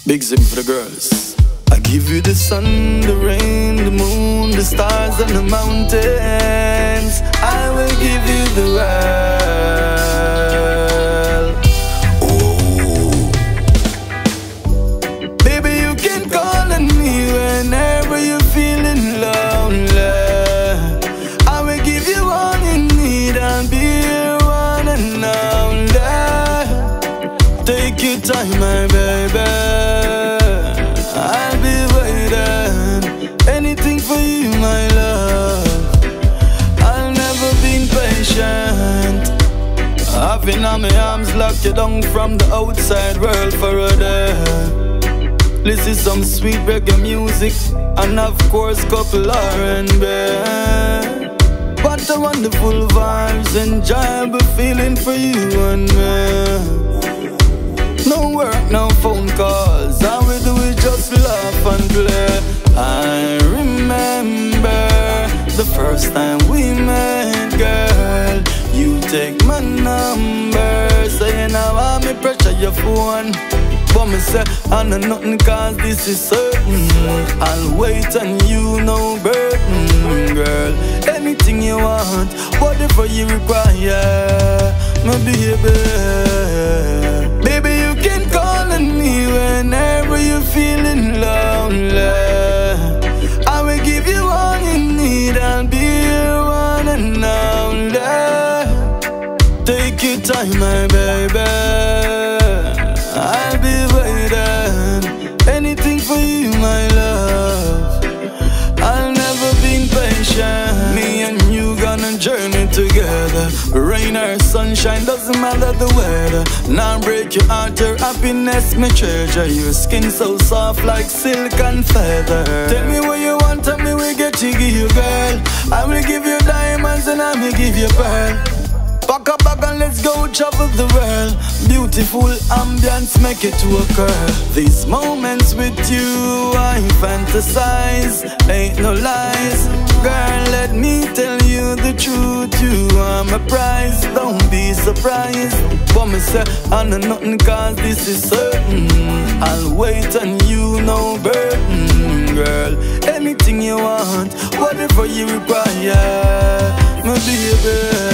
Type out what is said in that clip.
Big zim for the girls. I give you the sun, the rain, the moon, the stars and the mountains. I will give you the world. Oh. Baby, you can call on me whenever you're feeling lonely. I will give you all you need. I'll be your one and only. Take your time, my baby. I'll be waiting. Anything for you, my love. I'll never be impatient. I've been on my arms, locked you down from the outside world for a day. Listen some sweet reggae music, and of course couple R&B. What a wonderful vibes, enjoyable feeling for you and me. No work, no phone calls, all we do is just laugh and play. I remember the first time we met, girl. You take my number, saying I want me pressure your phone. But me say, I know nothing cause this is certain. I'll wait and you no burden, girl. Anything you want, whatever you require, my baby. Baby, you can call on me whenever you're feeling lonely. I will give you all you need. I'll be your one and only. Take your time, my baby. I'll be waiting. Anything for you, my love. I'll never be impatient. Me and you gonna journey together. Rain or sunshine, doesn't matter the weather. Now break your heart, your happiness, me treasure. Your skin so soft like silk and feather. Tell me what you want, tell me we get to give you, girl. I will give you diamonds and I will give you pearl. Pack a bag and let's go travel the world. Beautiful ambience, make it to occur. These moments with you, I fantasize. Ain't no lies. Girl, let me tell you the truth. You are my prize, don't be surprised. But me say, I know nothing cause this is certain. I'll wait and you no burden, girl. Anything you want, whatever you require, my baby.